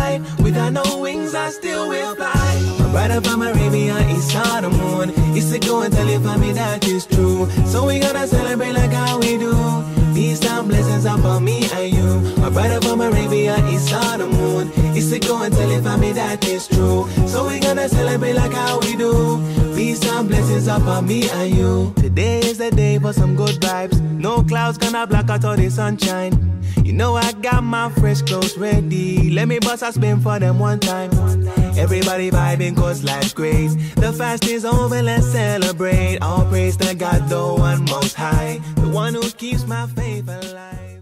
light. Without no wings, I still will fly. My brother from Arabia, he saw the moon. He said, go and tell your family that is true. So we gotta celebrate like how we do. Peace and blessings upon me and you. My brother from Arabia, he saw the moon. He said, go and tell your family that is true. So we gonna celebrate like how we do. Peace and blessings upon me and you. Today is the day for some good vibes. No clouds gonna block out all the sunshine. You know I got my fresh clothes ready. Let me bust a spin for them one time. Everybody vibing cause life's great. The fast is over, let's celebrate. All praise to God, the one most high, the one who keeps my faith alive.